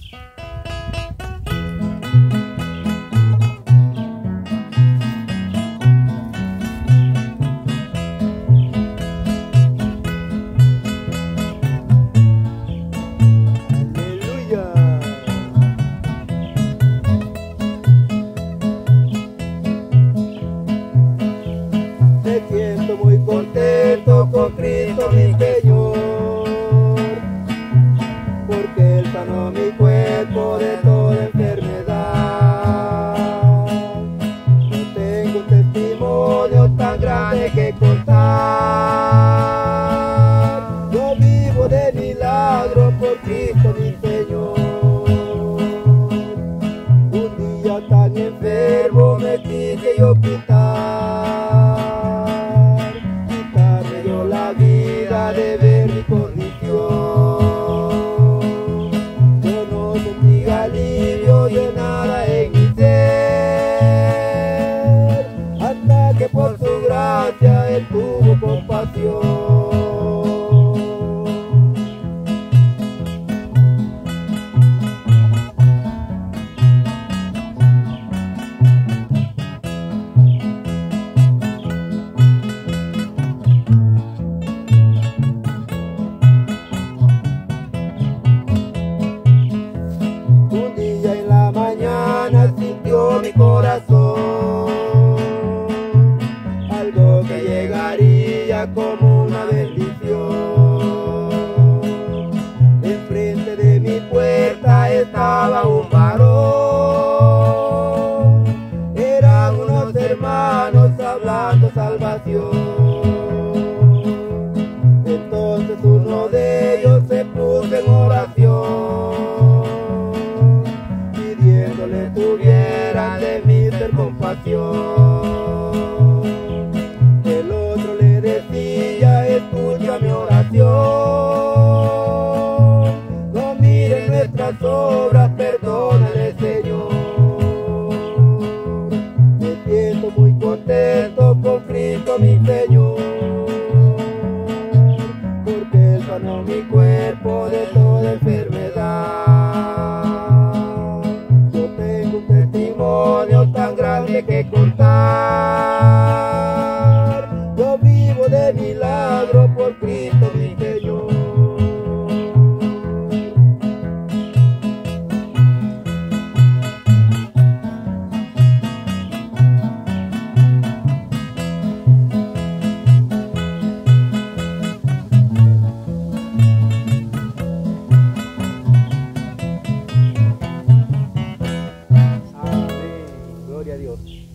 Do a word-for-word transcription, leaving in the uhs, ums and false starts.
Me siento muy contento con Cristo mi Señor, porque Él sanó mi cuerpo de toda enfermedad. Yo tengo un testimonio tan grande que contar. Yo vivo de milagro por Cristo mi Señor. Un día tan enfermo me quise yo quitar, de ver mi condición. Yo no sentí alivio y nada en mi ser, hasta que por su gracia Él tuvo compasión. Sintió mi corazón algo que llegaría como una bendición. Enfrente de mi puerta estaba un varón, eran unos hermanos hablando salvación. Entonces uno de ellos se puso en oración, pidiéndole tuviera de mí ser compasión. El otro le decía, escucha mi oración, no miren nuestras obras, perdónale Señor. Me siento muy contento con Cristo mi Señor, porque Él sanó mi cuerpo de toda enfermedad. Tan grande que contar. Yo vivo de milagro por Cristo mi Señor. Gloria a Dios.